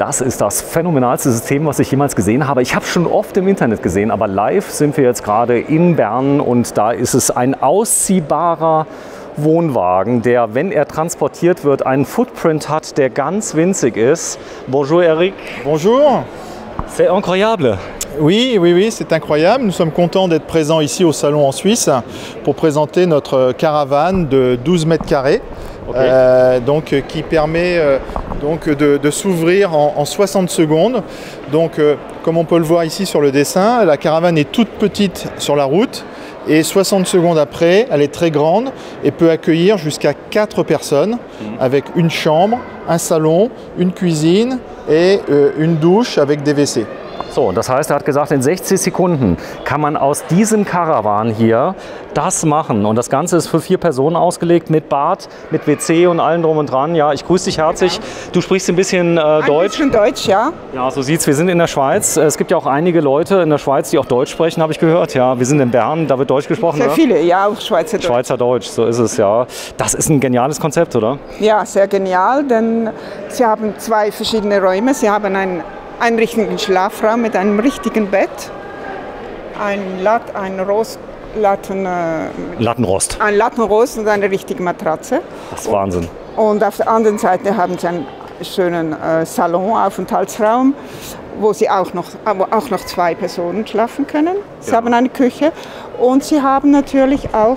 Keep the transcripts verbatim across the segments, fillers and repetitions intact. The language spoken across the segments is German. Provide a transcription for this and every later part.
Das ist das phänomenalste System, was ich jemals gesehen habe. Ich habe es schon oft im Internet gesehen, aber live sind wir jetzt gerade in Bern und da ist es ein ausziehbarer Wohnwagen, der, wenn er transportiert wird, einen Footprint hat, der ganz winzig ist. Bonjour Eric. Bonjour. C'est incroyable. Oui, oui, oui, c'est incroyable. Nous sommes contents d'être présents ici au salon en Suisse pour présenter notre caravane de douze mètres carrés. Okay. Euh, donc, qui permet euh, donc de, de s'ouvrir en, en soixante secondes. Donc, euh, comme on peut le voir ici sur le dessin, la caravane est toute petite sur la route et soixante secondes après, elle est très grande et peut accueillir jusqu'à quatre personnes mmh. avec une chambre, un salon, une cuisine et euh, une douche avec des W C. So, das heißt, er hat gesagt, in sechzig Sekunden kann man aus diesem Caravan hier das machen. Und das Ganze ist für vier Personen ausgelegt, mit Bad, mit W C und allem drum und dran. Ja, ich grüße dich herzlich. Genau. Du sprichst ein bisschen äh, ein Deutsch. Ein bisschen Deutsch, ja. Ja, so sieht's. Wir sind in der Schweiz. Es gibt ja auch einige Leute in der Schweiz, die auch Deutsch sprechen, habe ich gehört. Ja, wir sind in Bern, da wird Deutsch gesprochen, Sehr oder? viele, ja, auch Schweizerdeutsch. Schweizerdeutsch, so ist es, ja. Das ist ein geniales Konzept, oder? Ja, sehr genial, denn Sie haben zwei verschiedene Räume. Sie haben einen einen richtigen Schlafraum mit einem richtigen Bett, ein, Lat, ein Rost, Latten, äh, Lattenrost. Ein Lattenrost und eine richtige Matratze. Das ist Wahnsinn. Und auf der anderen Seite haben Sie einen schönen äh, Salon, Aufenthaltsraum, wo Sie auch noch, wo auch noch zwei Personen schlafen können. Sie ja. haben eine Küche und Sie haben natürlich auch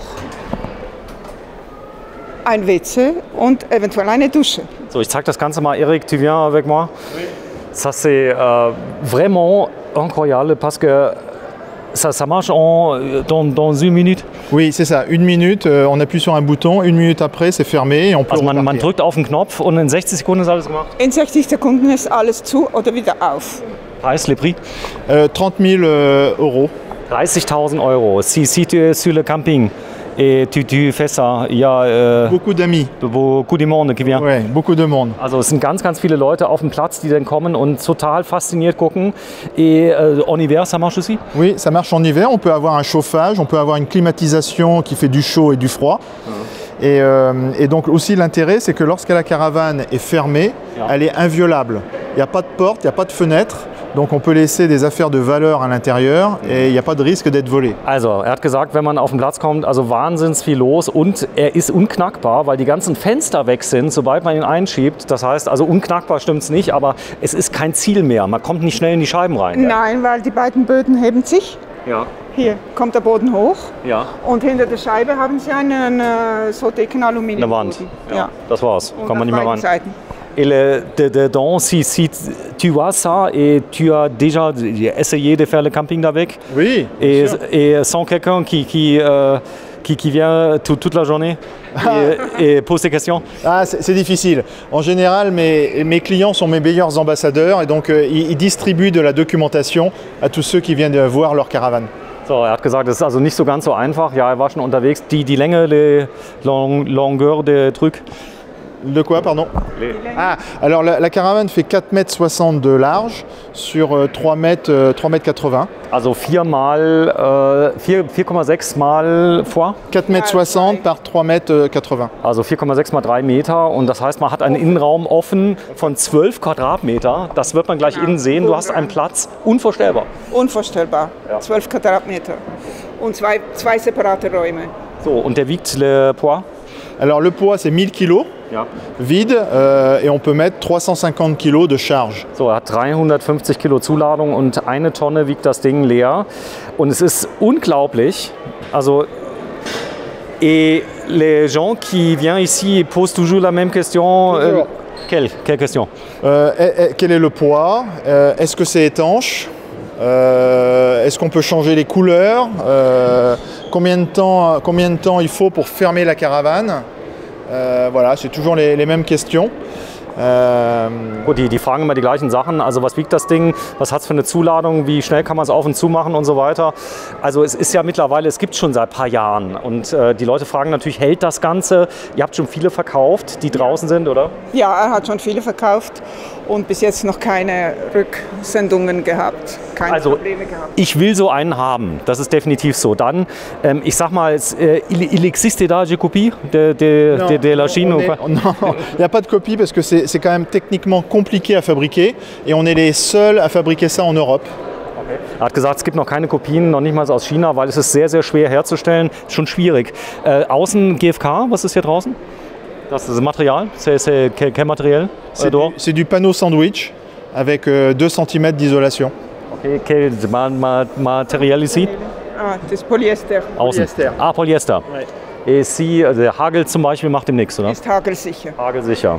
ein W C und eventuell eine Dusche. So, ich zeige das Ganze mal. Eric, tu viens avec moi? Oui. Ça c'est euh, vraiment incroyable parce que ça, ça marche en, dans, dans une minute. Oui, c'est ça. Une minute, euh, on appuie sur un bouton, une minute après, c'est fermé et on peut also man, man drückt auf den Knopf und in sechzig Sekunden ist alles gemacht? In sechzig Sekunden ist alles zu oder wieder auf. Preis, le prix? Euh, trente mille Euro. dreißigtausend Euro. Si, si tu es sur le camping et tu, tu fais ça, il y a euh, beaucoup d'amis, beaucoup de monde qui vient. Ouais, beaucoup de monde. Also es sind ganz, ganz viele Leute auf dem Platz, die dann kommen und total fasziniert gucken. Et euh, en hiver, ça marche aussi? Oui, ça marche en hiver. On peut avoir un chauffage, on peut avoir une climatisation qui fait du chaud et du froid. Mmh. Et, euh, et donc aussi l'intérêt, c'est que lorsque la caravane est fermée, ja. elle est inviolable. Il n'y a pas de porte, il n'y a pas de fenêtre. Donc on peut laisser des affaires de valeur à l'intérieur et il n'y a pas de risque d'être volé. Also, er hat gesagt, wenn man auf den Platz kommt, also wahnsinns viel los und er ist unknackbar, weil die ganzen Fenster weg sind, sobald man ihn einschiebt. Das heißt, also unknackbar stimmt es nicht, aber es ist kein Ziel mehr. Man kommt nicht schnell in die Scheiben rein. Nein, weil die beiden Böden heben sich. Ja. Hier kommt der Boden hoch. Ja. Und hinter der Scheibe haben Sie einen so dicken Aluminium. Eine Wand. Ja. Ja. Das war's. Und kann man nicht mehr rein. Seiten. Et le, dedans, si, si tu vois ça et tu as déjà essayé de faire le camping avec, oui, et, et sans quelqu'un qui, qui, euh, qui, qui vient tout, toute la journée et, et pose des questions. Ah, c'est difficile. En général, mes, mes clients sont mes meilleurs ambassadeurs et donc euh, ils, ils distribuent de la documentation à tous ceux qui viennent voir leur caravane. So, er hat gesagt, das ist also nicht so ganz so einfach. Ja, er war schon unterwegs. Die, die Länge, die long, longueur des trucs. De quoi, pardon? Les... Ah, alors la, la caravane fait quatre mètres soixante de large sur euh, trois mètres quatre-vingts. Also vier mal, äh, vier Komma sechs mal vor? quatre mètres soixante par trois mètres quatre-vingts. Also vier Komma sechs mal drei Meter und das heißt, man hat einen Innenraum offen von zwölf Quadratmeter. Das wird man gleich innen sehen. Du hast einen Platz, unvorstellbar. Unvorstellbar, ja. zwölf Quadratmeter und zwei, zwei separate Räume. So, und der wiegt le poids? Alors le poids c'est mille kilos, ja. vide, euh, et on peut mettre trois cent cinquante kilos de charge. So, er hat dreihundertfünfzig Kilo Zuladung und eine Tonne wiegt das Ding leer. Und es ist unglaublich. Also, et les gens qui viennent ici posent toujours la même question. Euh, quelle, quelle question? euh, Quel est le poids? euh, Est-ce que c'est étanche? Euh, Est-ce qu'on peut changer les couleurs? euh, combien, de temps, combien de temps il faut pour fermer la caravane? euh, Voilà, c'est toujours les, les mêmes questions. Ähm Gut, die, die fragen immer die gleichen Sachen. Also was wiegt das Ding? Was hat es für eine Zuladung? Wie schnell kann man es auf und zu machen und so weiter? Also es ist ja mittlerweile, es gibt schon seit ein paar Jahren. Und äh, die Leute fragen natürlich, hält das Ganze? Ihr habt schon viele verkauft, die draußen sind, oder? Ja, er hat schon viele verkauft. und bis jetzt noch keine Rücksendungen gehabt, keine Also, Probleme gehabt. ich will so einen haben, das ist definitiv so. Dann, ähm, ich sag mal, es, äh, il, il existe da des copies de, de, de, de la Chine on ou est- pas? non, il n'y a pas de copie parce que c'est c'est quand même techniquement compliqué à fabriquer et on est les seuls à fabriquer ça en Europe. Er hat gesagt, es gibt noch keine Kopien, noch nicht mal aus China, weil es ist sehr, sehr schwer herzustellen. Schon schwierig. Äh, außen G F K, was ist hier draußen? Das ist das Material? C'est c'est quel, quel Material? C'est Äh, dehors? du, c'est du panneau sandwich avec euh, deux centimètres d'isolation. Okay, quel ma, ma, Material ici? Ah, das Polyester Außen. Polyester. Ah, Polyester. Et si, also der Hagel zum Beispiel macht dem nichts, oder? ist hagelsicher. Hagelsicher.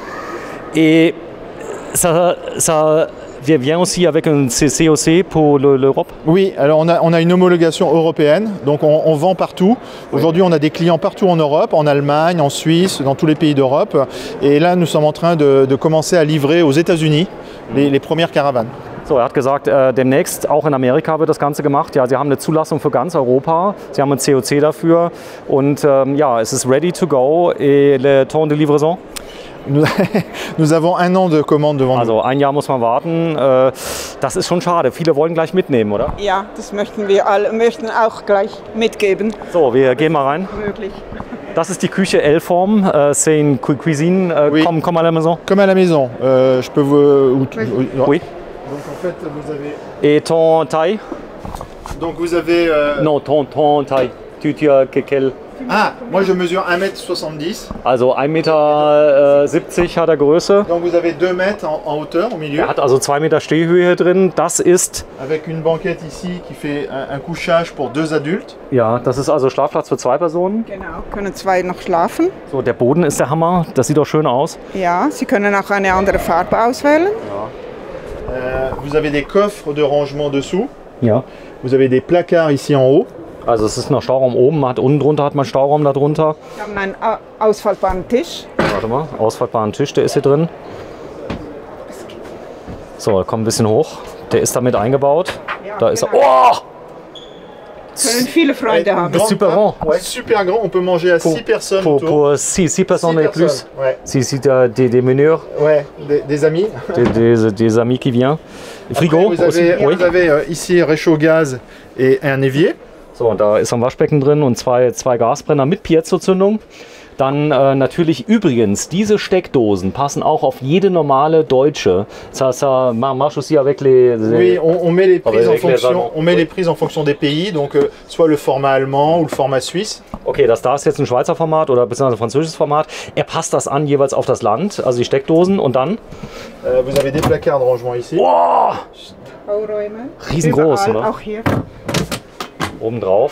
Ja. Et ça, ça vient aussi avec un C O C pour le- l'Europe? Oui, alors on a, on a une homologation européenne, donc on, on vend partout. Aujourd'hui, on a des clients partout en Europe, en Allemagne, en Suisse, dans tous les pays d'Europe. Et là, nous sommes en train de, de commencer à livrer aux États-Unis les, les premières caravanes. So, er hat gesagt, äh, demnächst auch in Amerika wird das Ganze gemacht. Ja, sie haben eine Zulassung für ganz Europa. Sie haben ein C O C dafür. Und ähm, ja, es ist ready to go. Et le temps de livraison? Nous, nous avons un an de commande devant nous. Also ein Jahr muss man warten. Äh, das ist schon schade. Viele wollen gleich mitnehmen, oder? Ja, das möchten wir alle, möchten auch gleich mitgeben. So, wir gehen mal rein. Möglich. Das ist die Küche L-Form. Äh, c'est une cu- cuisine äh, Oui. comme, comme à la maison. Comme à la maison, euh, je peux vous... ou- oui. Oui. Donc en fait, vous avez... Et ton taille? Donc vous avez euh, Non, ton, ton taille. Tu, tu as que- quel? Ah, moi je mesure un mètre soixante-dix. Also ein Meter siebzig hat er Größe. Donc vous avez deux mètres en, en hauteur au milieu. Er hat also zwei Meter Stehhöhe hier drin. Das ist, Avec une banquette ici qui fait un, un couchage pour deux adultes. ja, das ist also Schlafplatz für zwei Personen. Genau, können zwei noch schlafen. So, der Boden ist der Hammer. Das sieht doch schön aus. Ja, Sie können auch eine andere Farbe auswählen. Euh, vous avez des coffres de rangement dessous. Ja. Vous avez des placards ici en haut. Also es ist noch Stauraum oben. Man hat unten drunter hat man Stauraum darunter. Wir haben einen au- ausfallbaren Tisch. Warte mal, ausfaltbaren Tisch, der ist hier drin. So, komm ein bisschen hoch. Der ist damit eingebaut. Da ist er. Oh! Können viele Freunde haben. Grande super table. grand, ouais. Super grand, on peut manger à six personnes Pour, autour. pour six, six personnes Six et plus. personnes, ouais. Si, si tu as des, des meneurs, Ouais, des, des amis. des, des, des amis qui viennent. Frigo Après, vous aussi. avez, Oui. vous avez euh, ici réchaud gaz et un évier. So, und da ist ein Waschbecken drin und zwei, zwei Gasbrenner mit Piezo-Zündung. Dann äh, natürlich übrigens, diese Steckdosen passen auch auf jede normale deutsche. Ça, ça marche aussi avec les... Oui, on, on met les Ah, prises bah, en avec les fonction, Allemands. on met les prises en fonction des pays, donc euh, soit le format allemand ou le format suisse. Okay, das da ist jetzt ein Schweizer Format oder beziehungsweise französisches Format. Er passt das an jeweils auf das Land, also die Steckdosen und dann... Euh, vous avez des placards de rangement ici. Oh, Bauräume. Riesengroß, Überall, oder? auch hier. obendrauf.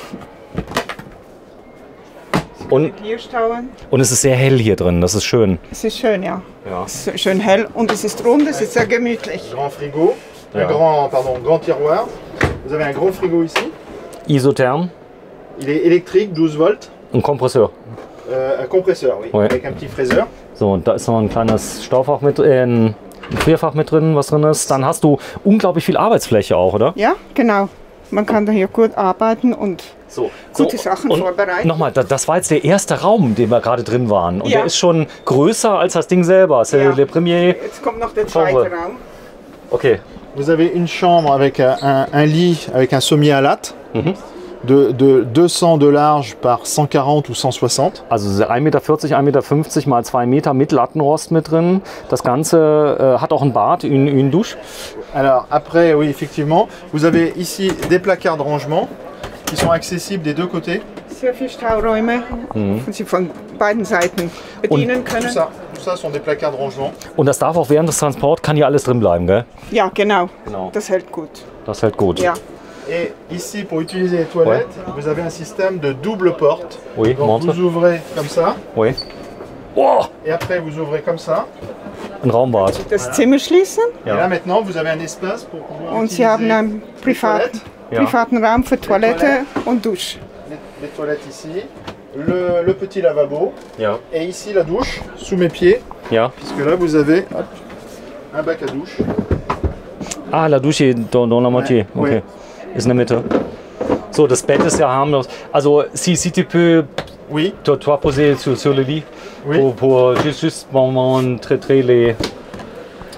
Und, Hier stauen. und es ist sehr hell hier drin, das ist schön. Es ist schön, ja. Ja. Es ist schön hell und es ist rund, es ist sehr gemütlich. Grand frigo, un Ja. grand, pardon, grand tiroir. Vous avez un gros frigo ici. Isotherm Il est électrique, douze volts. und Kompresseur. Euh, un compresseur, oui, Ouais. avec un petit fraiseur. So, und da ist noch ein kleines Staufach mit, äh, ein ein Frierfach mit drin, was drin ist. Dann hast du unglaublich viel Arbeitsfläche auch, oder? Ja, genau. Man kann da hier gut arbeiten und So, Gute Sachen und vorbereiten. Nochmal, da- das war jetzt der erste Raum, den wir gerade drin waren. Und Ja. der ist schon größer als das Ding selber. C'est Ja. le premier. jetzt kommt noch der zweite Sauber. Raum. Okay. Vous avez une chambre avec un, un- un lit avec un sommier à latte de, de deux cents de large par cent quarante ou cent soixante. Also ein Meter vierzig, ein Meter fünfzig mal zwei Meter mit Lattenrost mit drin. Das Ganze äh, hat auch ein Bad, une, une douche. Alors après, oui, effectivement, vous avez ici des placards de rangement qui sont accessibles des deux côtés. Sehr viele Stauräume, die Sie von beiden Seiten bedienen Tout können. ça, tout ça sont des placards de rangement. Und das darf auch während des Transports, kann hier alles drin bleiben, gell? Ja, genau. Genau. Das hält gut. Das hält gut. Ja. Et ici, pour utiliser les toilettes, vous avez un système de double porte. Oui, Donc montre. vous ouvrez comme ça, Oui. Oh, et après vous ouvrez comme ça. ein Raumbad. Das Zimmer schließen Et là maintenant, vous avez un espace pour pouvoir und Sie utiliser haben einen les privaten, toilettes. Ja. privaten Raum für Toilette und Dusche. Les, les toilettes ici, le, le petit lavabo, Ja. et ici la douche, sous mes pieds, Ja. puisque là vous avez hop, un bac à douche. Ah, la douche est dans, dans la moitié. Ouais. Okay. Ist in der Mitte. So, das Bett ist ja harmlos. Also, si, si tu peux Oui, toi, toi poser sur, sur le lit Oui. pour, pour juste, juste moment très, très les...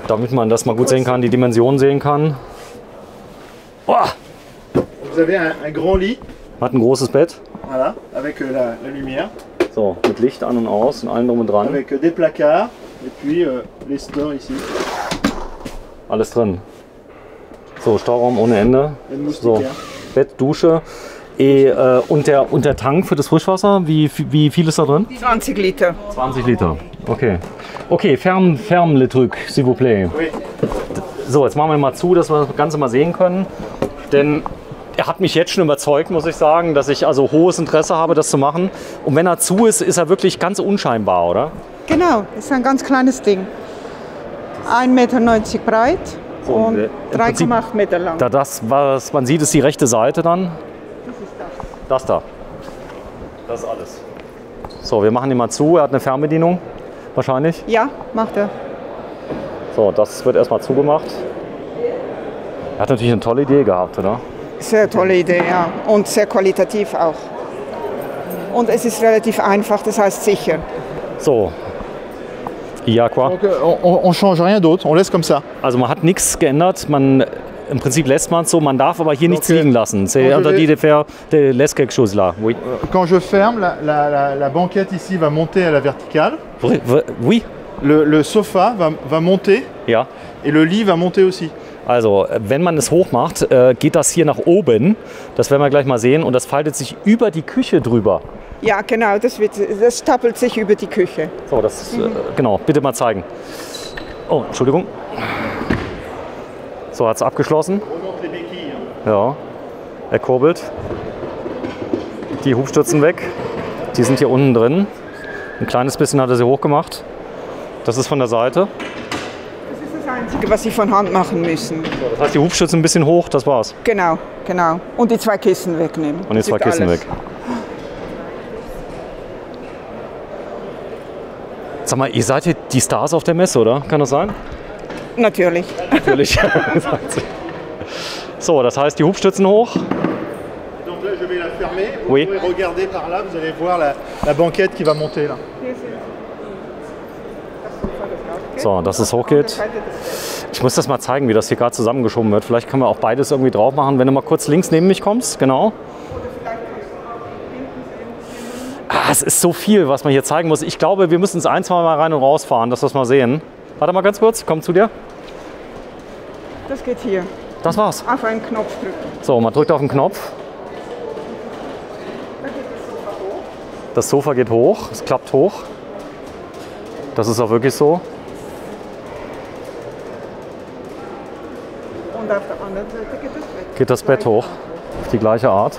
damit man das mal gut sehen kann, die Dimensionen sehen kann. Oh, Vous avez un, un grand lit, hat ein großes Bett. voilà, avec euh, la, la lumière, So, mit Licht an und aus und allem drum und dran. avec euh, des placards et puis euh, les stores ici. Alles drin. So, Stauraum ohne Ende. Une So, moustiquaire. Bett, Dusche. E, äh, und, der, und der Tank für das Frischwasser, wie, wie viel ist da drin? zwanzig Liter. zwanzig Liter. Okay. Okay, ferme, ferme le truc, s'il vous plaît. Oui. So, jetzt machen wir mal zu, dass wir das Ganze mal sehen können. Denn er hat mich jetzt schon überzeugt, muss ich sagen, dass ich also hohes Interesse habe, das zu machen. Und wenn er zu ist, ist er wirklich ganz unscheinbar, oder? Genau, das ist ein ganz kleines Ding. ein Meter neunzig breit So, und im drei Prinzip- Komma acht Meter lang. Da das, was man sieht, ist die rechte Seite dann. Das ist das. Das da. Das ist alles. So, wir machen ihn mal zu. Er hat eine Fernbedienung, wahrscheinlich. Ja, macht er. So, das wird erstmal zugemacht. Er hat natürlich eine tolle Idee gehabt, oder? Sehr tolle Idee, ja. Und sehr qualitativ auch. Und es ist relativ einfach, das heißt sicher. So. Ja, quoi? Donc euh, on, on change rien d'autre, on laisse comme ça. Also man hat nichts geändert. Man, im Prinzip lässt man es so. Man darf aber hier nichts Okay. liegen lassen. C'est Donc, je interdit vais- de faire de laisse quelque chose là. Oui. Quand je ferme, la, la- la- la banquette ici va monter à la verticale, Oui. Oui. le, le sofa va, va monter Ja. et le lit va monter aussi. Also, wenn man es hoch macht, äh, geht das hier nach oben. Das werden wir gleich mal sehen. Und das faltet sich über die Küche drüber. Ja, genau, das, wird, das stapelt sich über die Küche. So, das, äh, genau, bitte mal zeigen. Oh, Entschuldigung. So, hat es abgeschlossen. Remonte les béquilles. Ja, er kurbelt. Die Hubstützen weg. Die sind hier unten drin. Ein kleines bisschen hat er sie hochgemacht. Das ist von der Seite. Das ist das Einzige, was Sie von Hand machen müssen. Das heißt, die Hubstützen ein bisschen hoch, das war's. Genau, genau. Und die zwei Kissen wegnehmen. Und die Das zwei ist Kissen alles. weg. Sag mal, ihr seid hier die Stars auf der Messe, oder? Kann das sein? Natürlich. Natürlich. So, das heißt, die Hubstützen hoch. Donc là, je vais la fermer. Vous Oui. pouvez regarder par là, vous allez voir la, la banquette qui va monter là. So, dass es hochgeht. Ich muss das mal zeigen, wie das hier gerade zusammengeschoben wird. Vielleicht können wir auch beides irgendwie drauf machen. Wenn du mal kurz links neben mich kommst, genau. Ah, es ist so viel, was man hier zeigen muss. Ich glaube, wir müssen es ein, zwei Mal rein und rausfahren, dass wir es mal sehen. Warte mal ganz kurz, komm zu dir. Das geht hier. Das war's. Auf einen Knopf drücken. So, man drückt auf den Knopf. Das Sofa geht hoch, es klappt hoch. Das ist auch wirklich so. Und auf der anderen Seite geht das weg. Geht das Bett hoch, auf die gleiche Art.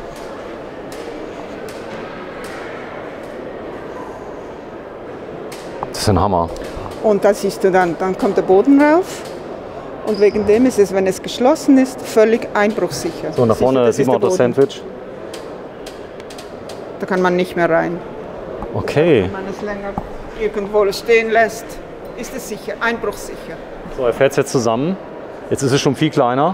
Das ist ein Hammer. Und da siehst du dann, dann kommt der Boden rauf. Und wegen dem ist es, wenn es geschlossen ist, völlig einbruchsicher. So, und da Siehst du, vorne das sieht ist man auch der das Boden. Sandwich. Da kann man nicht mehr rein. Okay. Wenn man es länger irgendwo stehen lässt, ist es sicher, einbruchsicher. So, er fährt es jetzt zusammen. Jetzt ist es schon viel kleiner.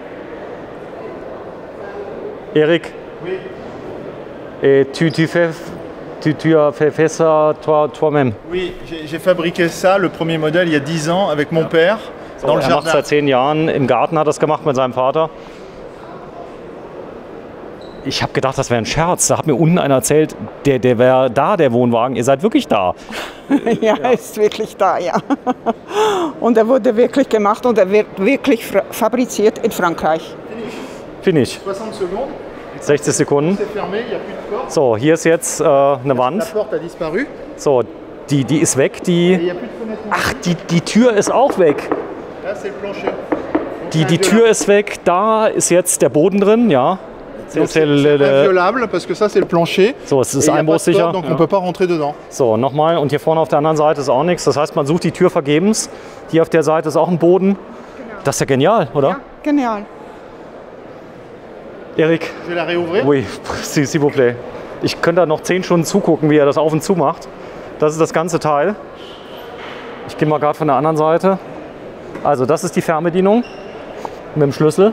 Erik, Oui. et tu, tu, fais, tu, tu as fait, fait ça toi- toi-même? Oui, j'ai j'ai fabriqué ça, le premier modèle, il y a dix ans avec mon père So, dans le er macht jardin. seit zehn Jahren. Im Garten hat er es gemacht mit seinem Vater. Ich habe gedacht, das wäre ein Scherz. Da hat mir unten einer erzählt, der, der wäre da, der Wohnwagen. Ihr seid wirklich da. Ja, er ist wirklich da, ja. Und er wurde wirklich gemacht und er wird wirklich fra- fabriziert in Frankreich. Finish. soixante secondes, sechzig Sekunden. c'est fermé, il n'y a plus de porte. So, hier ist jetzt äh, eine La Wand. porte a disparu et So, die, die ist weg. il Die, n'y a plus de fenêtre. ach, die, die Tür ist auch weg. Là, c'est le plancher. Donc, Die, c'est die Tür ist weg. Da ist jetzt der Boden drin, ja. Donc, C'est c'est le- c'est le- inviolable parce que ça, c'est le plancher. So, es Et ist il y a pas de einbruchsicher. porte, donc on Ja. ne peut pas rentrer dedans. So, nochmal. Und hier vorne auf der anderen Seite ist auch nichts. Das heißt, man sucht die Tür vergebens. Hier auf der Seite ist auch ein Boden. Das ist ja genial, oder? Ja, genial. Erik, Je vais la réouvrir. oui, s'il s'il vous plaît. Ich könnte da noch zehn Stunden zugucken, wie er das auf und zu macht. Das ist das ganze Teil. Ich gehe mal gerade von der anderen Seite. Also, das ist die Fernbedienung mit dem Schlüssel.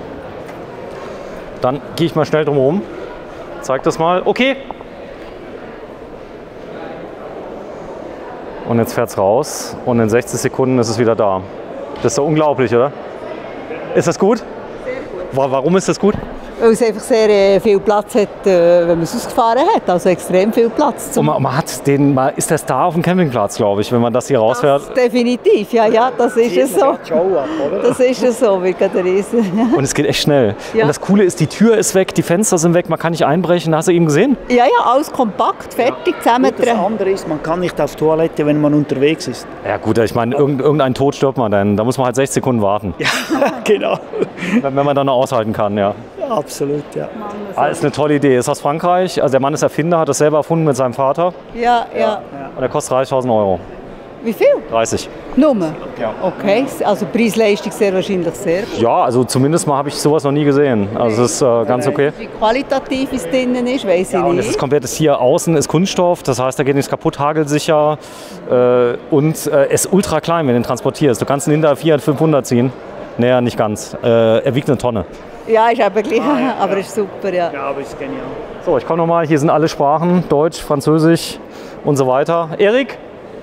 Dann gehe ich mal schnell drum herum. Zeig das mal. Okay. Und jetzt fährt es raus und in sechzig Sekunden ist es wieder da. Das ist doch unglaublich, oder? Ist das gut? Sehr gut. Warum ist das gut? Weil es einfach sehr äh, viel Platz hat, äh, wenn man es ausgefahren hat. Also extrem viel Platz. Und man, man hat den, man ist der Star auf dem Campingplatz, glaube ich, wenn man das hier rausfährt. Das definitiv, ja, ja, das ist es so. Das ist es so, wie der Riese. Und es geht echt schnell. Ja. Und das Coole ist, die Tür ist weg, die Fenster sind weg, man kann nicht einbrechen. Hast du eben gesehen? Ja, ja, alles kompakt, fertig, zusammentreffen. Das andere ist, man kann nicht auf Toilette, wenn man unterwegs ist. Ja gut, ich meine, irgendeinen Tod stirbt man dann. Da muss man halt sechzig Sekunden warten. Ja, genau. Wenn man dann noch aushalten kann, ja. Ja, absolut, ja. Ah, ist eine tolle Idee. Ist aus Frankreich. Also der Mann ist Erfinder, hat das selber erfunden mit seinem Vater. Ja, ja. Und der kostet dreißigtausend Euro. Wie viel? dreißig. Nummer? Ja. Okay, also Preis-Leistung sehr wahrscheinlich sehr. Ja, also zumindest mal habe ich sowas noch nie gesehen. Also es ist äh, ganz okay. Wie qualitativ es drinnen ist, weiß ich Ja, und es nicht. ist komplett, das hier außen ist Kunststoff, das heißt, da geht nichts kaputt, hagelsicher äh, und äh, es ist ultra klein, wenn du ihn transportierst. Du kannst ihn hinter vierhundert, fünfhundert ziehen. Naja, nicht ganz. Äh, er wiegt eine Tonne. Ja, ist eben gleich, aber ist super, ja. Ja, aber ist genial. So, ich komme nochmal, hier sind alle Sprachen, Deutsch, Französisch und so weiter. Erik?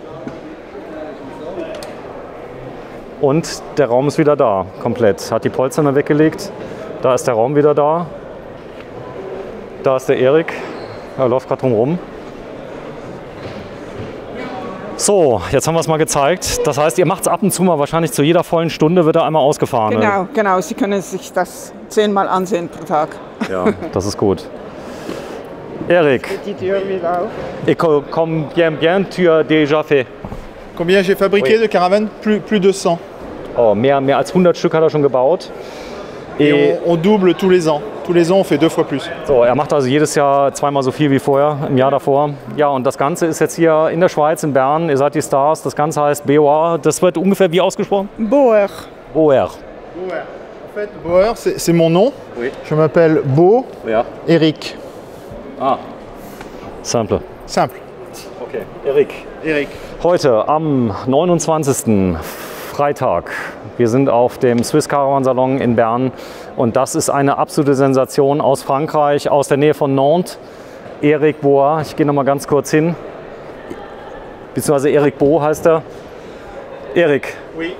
Und der Raum ist wieder da, komplett. Hat die Polster weggelegt, da ist der Raum wieder da. Da ist der Erik, er läuft gerade rum. So, jetzt haben wir es mal gezeigt. Das heißt, ihr macht es ab und zu mal, wahrscheinlich zu jeder vollen Stunde wird er einmal ausgefahren. Genau, genau. Sie können sich das zehnmal ansehen pro Tag. Ja, das ist gut. Erik, Die Tür wieder auf. et co- combien bien tu as déjà fait? Combien j'ai fabriqué Oui. de caravanes? Plus, plus de cent. Oh, mehr, mehr als hundert Stück hat er schon gebaut. Et Et on, on double tous les ans. Tous les ans, on fait deux fois plus. so, er macht also jedes Jahr zweimal so viel wie vorher, im Jahr davor. Ja, und das Ganze ist jetzt hier in der Schweiz, in Bern. Ihr seid die Stars. Das Ganze heißt B O A. Das wird ungefähr wie ausgesprochen? Boer. B O R. En fait, Bauer, c'est c'est mon nom. Oui. Je m'appelle Beau Ja. Eric. Ah, simple. Simple. Okay, Erik. Eric. Heute am neunundzwanzigsten Freitag. Wir sind auf dem Swiss Caravan Salon in Bern und das ist eine absolute Sensation aus Frankreich, aus der Nähe von Nantes. Erik Boa, ich gehe noch mal ganz kurz hin. Beziehungsweise Erik Bo heißt er. Erik, Oui.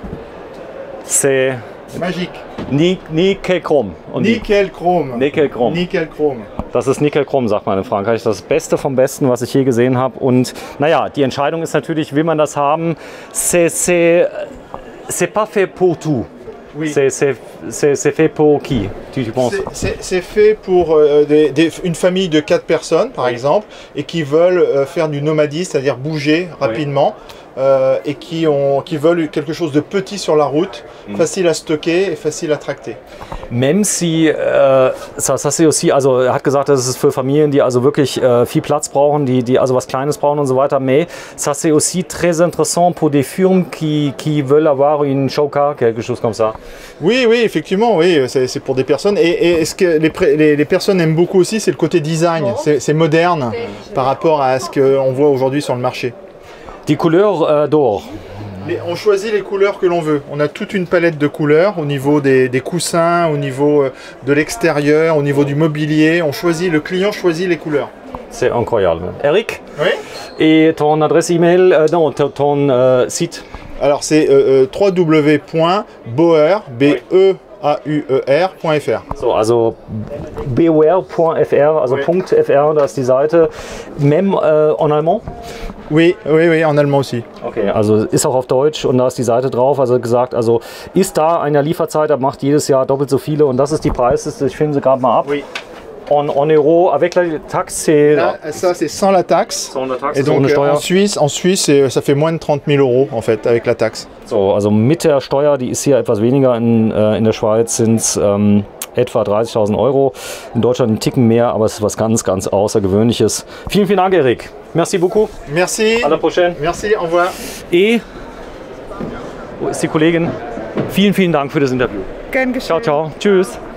c'est Magique. Ni- Nickel-Chrom. Und die- Nickel chrome. Nickel-Chrom. Nickel chrome. Das ist Nickel-Chrom, sagt man in Frankreich. Das ist das Beste vom Besten, was ich je gesehen habe. Und naja, die Entscheidung ist natürlich, will man das haben? C'est, c'est, c'est pas fait pour tout. Oui. C'est, c'est, c'est, c'est fait pour qui, tu, tu penses? C'est- C'est c'est fait pour euh, des- des- une famille de quatre personnes, par Oui. exemple, et qui veulent euh, faire du nomadisme, c'est-à-dire bouger rapidement, euh, et qui, ont, qui veulent quelque chose de petit sur la route, facile à stocker et facile à tracter. Même si, äh, ça, ça c'est aussi, also er hat gesagt, das ist für Familien, die also wirklich äh, viel Platz brauchen, die, die also was Kleines brauchen und so weiter. Mais ça c'est aussi très intéressant pour des firmes qui, qui veulent avoir une showcar, quelque chose comme ça. Oui, oui, effectivement, oui, c'est c'est pour des personnes. Et, et ce que les, pré- les, les personnes aiment beaucoup aussi, c'est le côté design. C'est c'est moderne par rapport à ce qu'on voit aujourd'hui sur le marché. Die Couleur äh, d'or. Les- on choisit les couleurs que l'on veut. On a toute une palette de couleurs au niveau des, des coussins, au niveau euh, de l'extérieur, au niveau du mobilier. On choisit, le client choisit les couleurs. C'est incroyable. Eric, Oui. et ton adresse email, euh, non, ton, ton euh, site. Alors c'est euh, euh, w w w point bauer, B E A U E R point F R. So, also beware point F R, also Oui. .fr, da ist die Seite. Même äh, en allemand? Oui, oui, oui, en allemand aussi. Okay, also ist auch auf Deutsch und da ist die Seite drauf. Also gesagt, also ist da eine Lieferzeit, er macht jedes Jahr doppelt so viele und das ist die Preisliste. Ich filme sie gerade mal ab. Oui. En, en euros, avec la taxe, c'est Là, ça c'est sans la taxe. Sans la taxe, Et donc ohne euh, Steuer. en Suisse, en Suisse c'est- ça fait moins de trente mille euros en fait avec la taxe. So, also mit der Steuer, die ist hier etwas weniger. In, äh, in der Schweiz sind es ähm, etwa dreißigtausend Euro. In Deutschland ein Ticken mehr, aber es ist was ganz, ganz Außergewöhnliches. Vielen, vielen Dank, Erik. Merci beaucoup. Merci. À la prochaine. Merci, au revoir. E, wo ist die Kollegin? Vielen, vielen Dank für das Interview. Gern geschehen. Ciao, ciao. Tschüss.